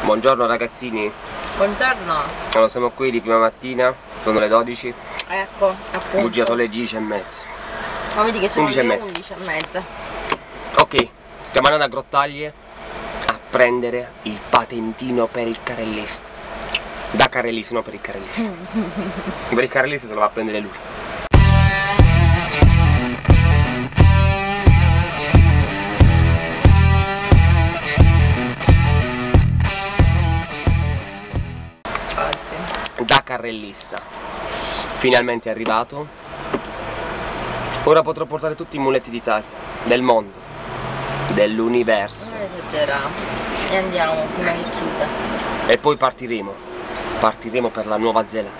Buongiorno ragazzini. Buongiorno. Allora, siamo qui di prima mattina, sono le 12. Ecco, appunto. Bugia sono le 10:30. Ma vedi che sono 11:30. le 11:30. Ok, stiamo andando a Grottaglie a prendere il patentino per il carrellista. Da carrellista, non per il carrellista. Per il carrellista se lo va a prendere lui. Da carrellista finalmente è arrivato. Ora potrò portare tutti i muletti d'Italia, del mondo, dell'universo. Non esagerare. E andiamo prima che chiuda. E poi partiremo per la Nuova Zelanda.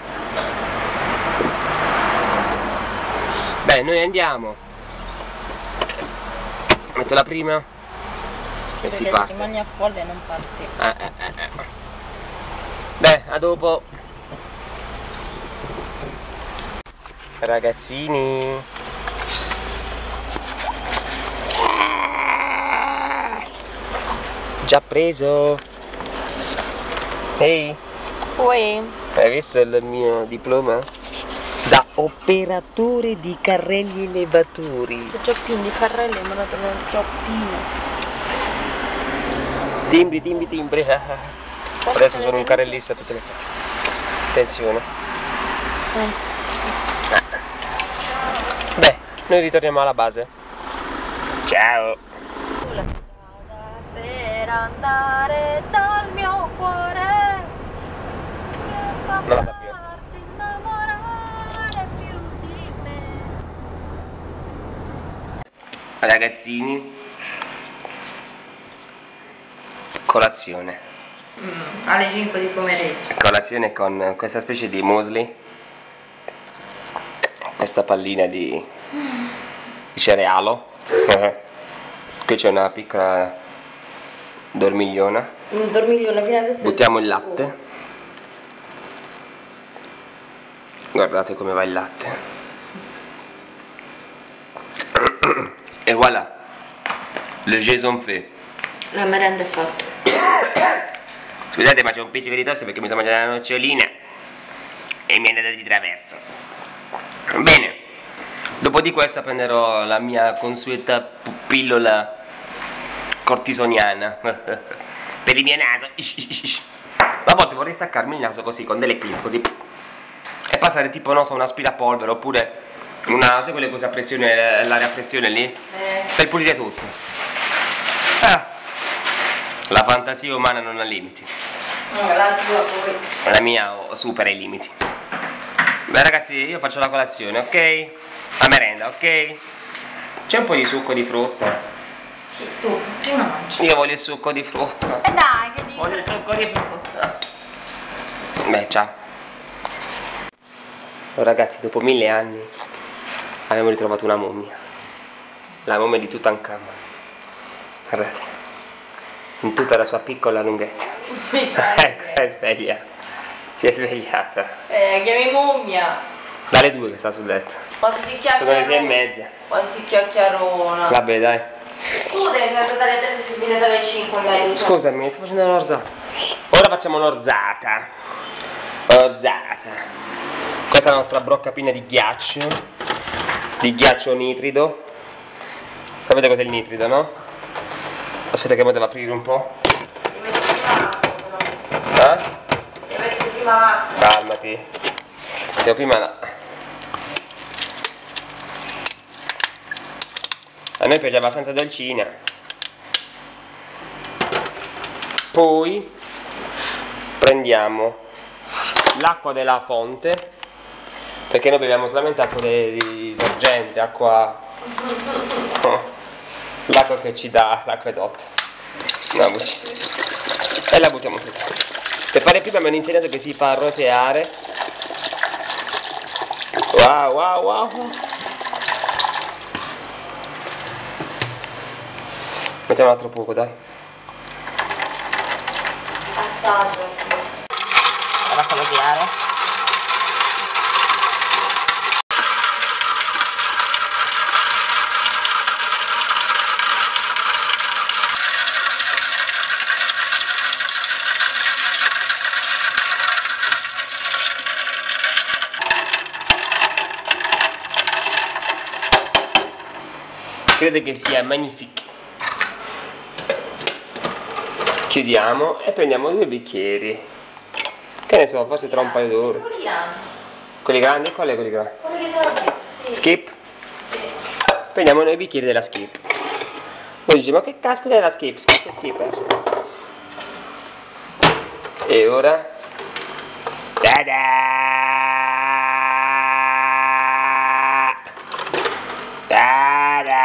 Beh, noi andiamo. Metto la prima Sì, e si perché parte. rimani a folle e non parti. Beh, a dopo. Ragazzini. Già preso. Ehi, Poi hai visto il mio diploma? Da operatore di carrelli elevatori. c'è già più di carrelli, ma non c'ho più. Timbri. Adesso sono un carrellista a tutte le fate. Attenzione. Beh, noi ritorniamo alla base. Ciao. Sulla strada per andare dal mio cuore riesco a Non la sapevo. farti innamorare più di me. Ragazzini, colazione. Alle 5 di pomeriggio. Colazione con questa specie di muesli, questa pallina di cerealo. Qui c'è una piccola dormigliona. Un dormiglione fino adesso. Buttiamo il latte. Guardate come va il latte. E voilà, le jeux sont faits. La merenda è fatta. Scusate, ma c'è un pizzico di tosse perché mi sono mangiato una nocciolina e mi è andata di traverso. Bene, dopo di questa prenderò la mia consueta pillola cortisoniana per il mio naso. A volte vorrei staccarmi il naso così, con delle clip così, e passare tipo, non so, un aspirapolvere oppure una, sai quelle cose a pressione, l'aria a pressione lì, per pulire tutto. La fantasia umana non ha limiti. La tua poi. La mia supera i limiti. Beh ragazzi, io faccio la colazione, ok? La merenda, ok? C'è un po' di succo di frutta. Sì, tu, prima mangi. Io voglio il succo di frutta. E dai, che dico. Voglio il succo di frutta. Beh, ciao. Oh, ragazzi, dopo 1000 anni abbiamo ritrovato una mummia. La mummia di Tutankhamon. Guardate, in tutta la sua piccola lunghezza. Ecco, è sveglia. Si è svegliata. Chiami mummia. Dalle 2 che sta sul letto. Quando si chiacchierona. Sono le 6:30. Quando si chiacchierona. Vabbè, dai. Tu devi andare alle 3 e si sveglia dalle 5 lei. Scusami, sto facendo l'orzata. Ora facciamo l'orzata. Orzata. Questa è la nostra brocca piena di ghiaccio. Di ghiaccio nitrido. Sapete cos'è il nitrido, no? Aspetta che mo devo aprire un po'. Devi mettere prima l'acqua, però. Devi mettere prima l'acqua. Calmati. Mettiamo prima la... A noi piace abbastanza dolcina. Poi prendiamo l'acqua della fonte, perché noi beviamo solamente acqua di sorgente, acqua... l'acqua che ci dà l'acquedotto. No, e la buttiamo tutta. Per fare prima mi hanno insegnato che si fa roteare. Wow. Mettiamo un altro poco, dai. Assaggio. La facciamo girare. Credo che sia magnifique. Chiudiamo e prendiamo 2 bicchieri. Che ne so, forse tra un paio d'ore. Quelli grandi. Quelli grandi? Quali quelli grandi? Quelli che sono qui. Sì. Skip? Sì. Prendiamo noi i bicchieri della Skip. Noi diciamo, ma che caspita è la Skip? Skip, skipper. E ora? Ta-da! Ta-da!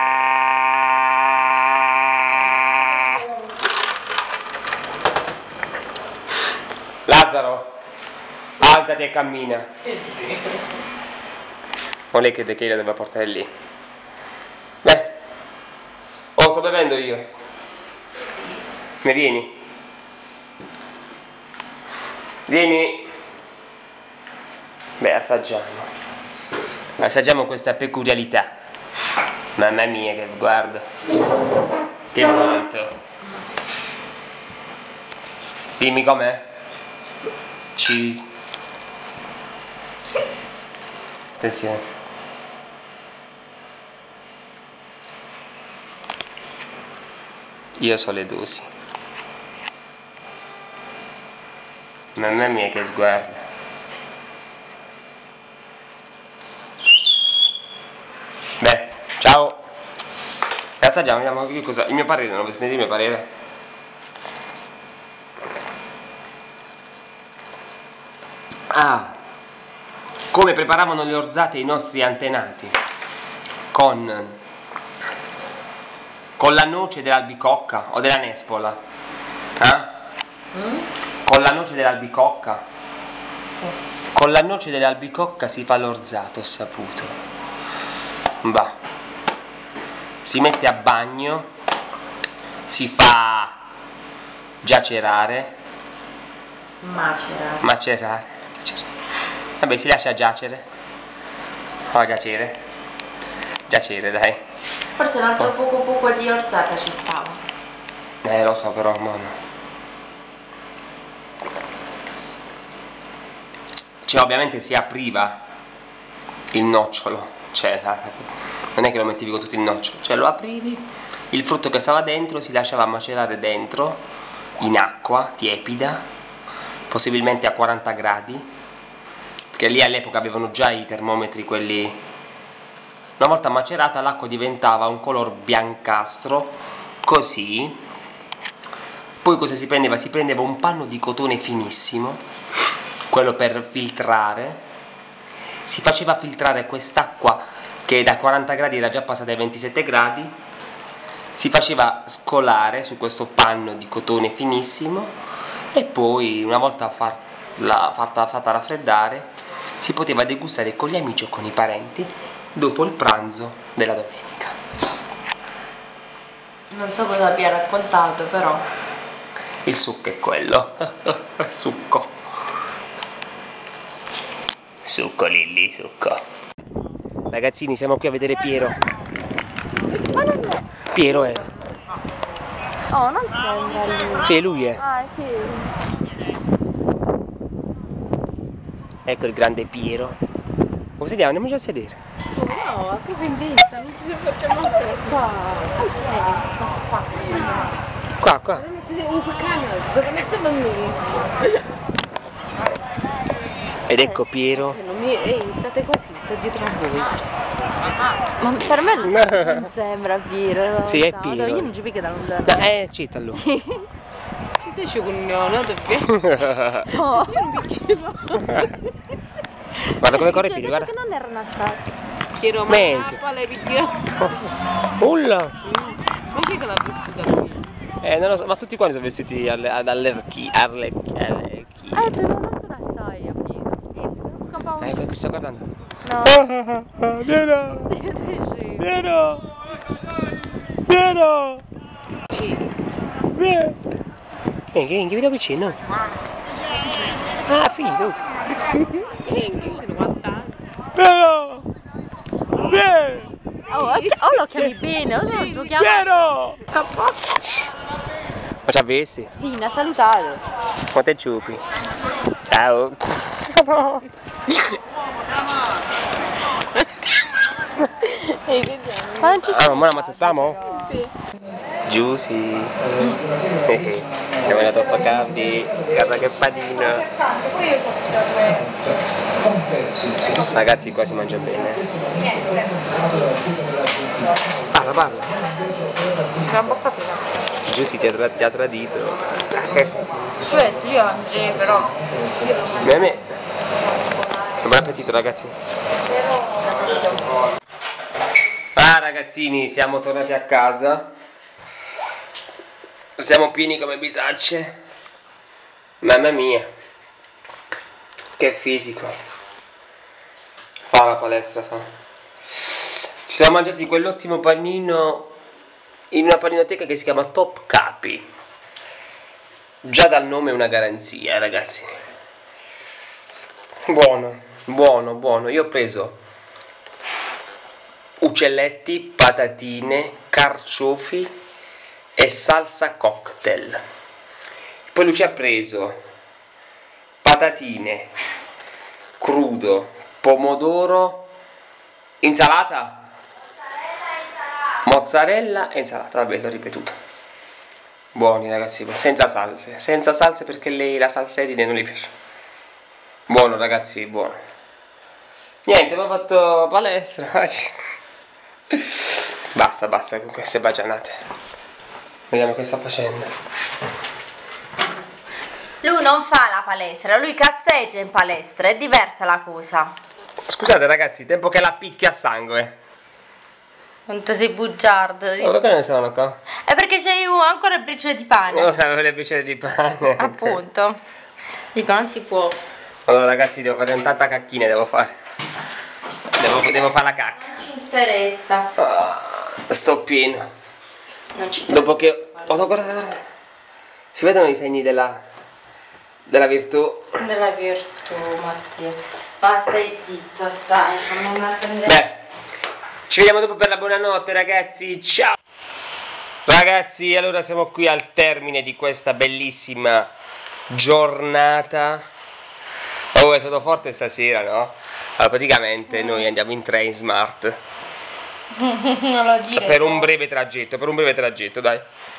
Lazzaro, alzati e cammina. O lei crede che io la debba portare lì? Beh, sto bevendo io. Ne vieni? Vieni. Beh, assaggiamo questa peculiarità. Mamma mia, che guarda, che molto. Dimmi com'è. Cheese. Attenzione. Io so le dosi. Mamma mia, che sguardo. Beh, ciao. Assaggiamo, vediamo che cosa. Il mio parere, non volete sentire il mio parere? Ah, come preparavano le orzate i nostri antenati, con la noce dell'albicocca o della nespola, con la noce dell'albicocca. Con la noce dell'albicocca si fa l'orzato, ho saputo. Bah, si mette a bagno, si fa giacerare, macerare. Vabbè, si lascia giacere. Oh, giacere, dai. Forse un altro poco di orzata ci stava. Lo so, però, mano. Cioè, ovviamente si apriva il nocciolo, cioè non è che lo mettevi con tutto il nocciolo, cioè lo aprivi, il frutto che stava dentro si lasciava macerare dentro in acqua tiepida, possibilmente a 40 gradi, perché lì all'epoca avevano già i termometri, quelli. Una volta macerata l'acqua diventava un color biancastro, così. Poi cosa si prendeva? Si prendeva un panno di cotone finissimo, quello per filtrare, si faceva filtrare quest'acqua che da 40 gradi era già passata ai 27 gradi, si faceva scolare su questo panno di cotone finissimo e poi una volta fatta raffreddare si poteva degustare con gli amici o con i parenti dopo il pranzo della domenica. Non so cosa abbia raccontato, però il succo è quello. Succo Lilli, succo. Ragazzini, siamo qui a vedere Piero. Piero è. oh, non sembra lui. Sì, lui è. Ah, sì. Ecco il grande Piero. Come si chiama? Andiamoci a sedere. No, proprio in vista, non ci facciamo qua. Qua. Ed ecco Piero. Ehi, state così, sto dietro a voi. Ma per me non sembra Piero. Sì, è Piero. Io non ci picchio da lontano. No, citalo. Ci sei sciucognolo, perché? Oh, io non piccevo. Guarda come corre Piero, guarda. Che non erano a cazzo. Quiero Menche. más le picchio. Ulla. Ma c'è che l'ha vissuta? Non lo so, ma tutti quanti sono vestiti ad Arlecchino. Tu non sono assai a Piero. Ecco, qui sto guardando. No. Piero! Piero! Sì. Vieni, vieni vicino. Ah, figlio. Piero! Vieni! Oh, lo chiami bene, non giochiamo. Piero! Ma ci avessi? Sì, mi ha salutato. Quante ciupi? Ciao! Ma non ci Ah, ma la mazzettiamo? Sì. Giusy. Siamo in Toppacapi, guarda che panino. Ragazzi, qua si mangia bene. Parla. una bocca piena. Giusy ti ha tradito. Tu hai detto io mangi, però. Me. Buon appetito, ragazzi. Ah, ragazzini, siamo tornati a casa. Siamo pieni come bisacce. Mamma mia, che fisico. Fa la palestra, fa. Ci siamo mangiati quell'ottimo panino in una paninoteca che si chiama Topkapi. Già dal nome è una garanzia, ragazzi. Buono. Io ho preso uccelletti, patatine, carciofi e salsa cocktail. Poi lui ci ha preso patatine, crudo, pomodoro, insalata, mozzarella e insalata. Vabbè, l'ho ripetuto. Buoni, ragazzi, senza salse perché lei la salsedine non le piace. Buono, ragazzi, buono. Niente, abbiamo fatto palestra. Basta con queste bagianate. Vediamo che sta facendo. Lui non fa la palestra, lui cazzeggia in palestra, è diversa la cosa. Scusate, ragazzi, tempo che la picchia a sangue. Quanto sei bugiardo. Ma perché ne stanno qua? È perché c'hai ancora il briciolo di pane. Ora avevo le briciole di pane. Appunto. Dico, non si può. Allora, ragazzi, devo fare tanta cacchina, devo fare. Devo fare la cacca. Non ci interessa. Sto pieno. Non ci interessa. Dopo che... Oh, guarda. Si vedono i segni della virtù. Della virtù, ma sì. Ma stai zitto, stai. Non mi prendere. Beh, ci vediamo dopo per la buonanotte, ragazzi. Ciao. Ragazzi, allora siamo qui al termine di questa bellissima giornata. Oh, è stato forte stasera, no? Allora, praticamente noi andiamo in train smart. Non lo dire. Per un breve traggetto, dai.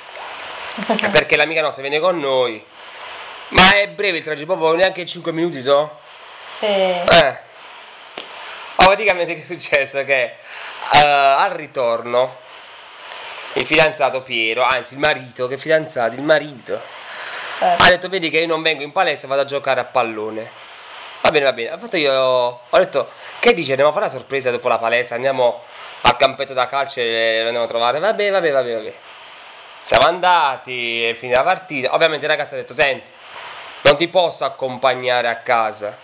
Perché l'amica nostra viene con noi. Ma è breve il tragitto, proprio neanche 5 minuti, so? Sì. Praticamente che è successo? Che al ritorno il fidanzato Piero, anzi il marito, che fidanzato, il marito, Certo. ha detto: vedi che io non vengo in palestra, vado a giocare a pallone. Va bene. Ha fatto, io ho detto: che dici, andiamo a fare una sorpresa dopo la palestra, andiamo al campetto da calcio e lo andiamo a trovare. Vabbè. Siamo andati, è finita la partita. Ovviamente il ragazzo ha detto: senti, non ti posso accompagnare a casa,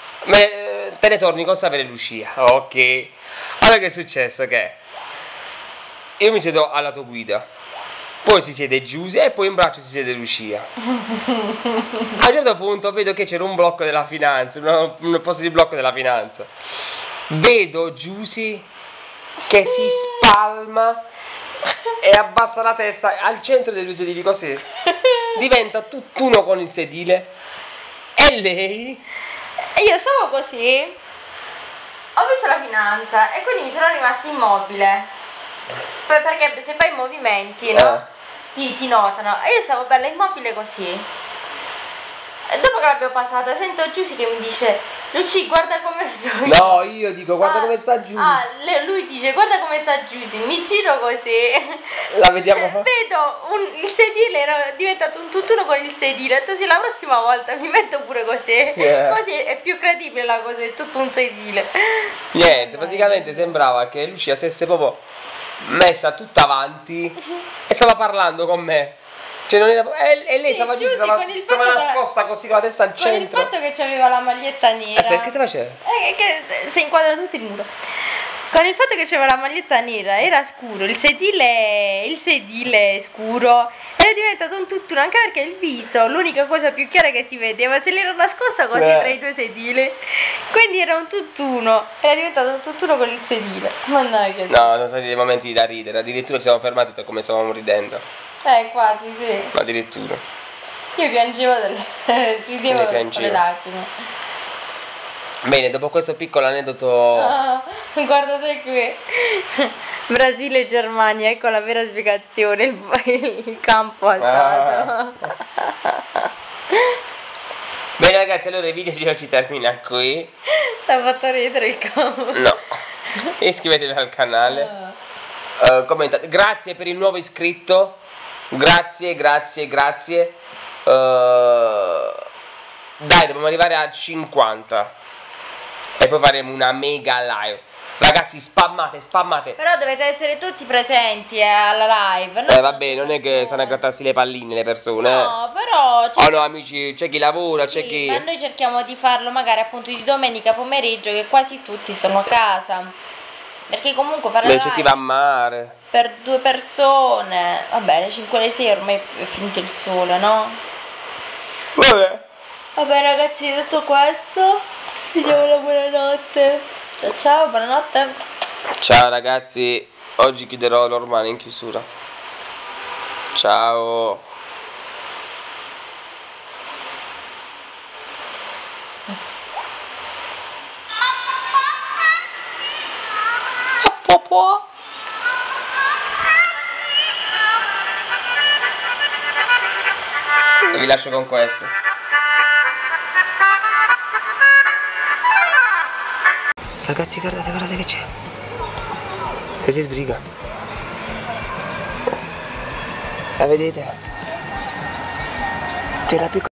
te ne torni con sapere Lucia. Ok. Allora che è successo? Che io mi siedo alla tua guida, poi si siede Giusy e poi in braccio si siede Lucia. A un certo punto vedo che c'era un blocco della finanza, un posto di blocco della finanza. Vedo Giusy che si spalma e abbassa la testa al centro dei due sedili, così diventa tutt'uno con il sedile. E lei? E io stavo così, ho visto la finanza e quindi mi sono rimasta immobile. Perché se fai movimenti, no? Ti notano. E io stavo bella immobile così. E dopo che l'abbiamo passata sento Giusy che mi dice: Luci, guarda come sto io. No, io dico: guarda come sta Giusy. Lui dice: guarda come sta Giusy. Mi giro così, La vediamo. vedo il sedile era diventato un tutt'uno con il sedile. Ho detto: sì, la prossima volta mi metto pure così. Così è più credibile la cosa, è tutto un sedile. Niente, praticamente sembrava che Lucia stesse proprio messa tutta avanti e stava parlando con me. Cioè non era... E lei stava giù, stava nascosta così con la testa al centro. Con il fatto che c'aveva la maglietta nera. Aspetta, che si faceva? Che si inquadra tutto il muro. Con il fatto che c'aveva la maglietta nera, era scuro, il sedile scuro, era diventato un tutt'uno, anche perché il viso, l'unica cosa più chiara che si vedeva, se l'era nascosta così tra i due sedili. Quindi era un tutt'uno, era diventato un tutt'uno con il sedile. Mannaggia. No, sono stati dei momenti da ridere, addirittura ci siamo fermati per come stavamo ridendo. Quasi, sì. Ma addirittura. Io piangevo ridevo con le lacrime. Bene, dopo questo piccolo aneddoto. Ah, guardate qui. Brasile e Germania, ecco la vera spiegazione, il campo alzato. Bene ragazzi, allora il video di oggi termina qui. Ti ha fatto ridere il campo. No. Iscrivetevi al canale. Commentate. Grazie per il nuovo iscritto. Grazie. Dai, dobbiamo arrivare a 50. E poi faremo una mega live. Ragazzi, spammate. Però dovete essere tutti presenti alla live. Vabbè, non è che stanno a grattarsi le palline le persone. No, però Oh no, amici, c'è chi lavora, c'è sì, chi. ma noi cerchiamo di farlo magari appunto di domenica pomeriggio, che quasi tutti sono a casa. Perché comunque fare la C'è chi va a mare. per 2 persone, va bene, 5 alle 6 ormai è finito il sole, no? Vabbè. Vabbè ragazzi, detto questo, vi diamo la buonanotte. Ciao, buonanotte. Ciao ragazzi, oggi chiuderò l'ormano in chiusura. Ciao. E vi lascio con questo. Ragazzi, guardate che c'è. Che si sbriga. La vedete? C'è la piccola.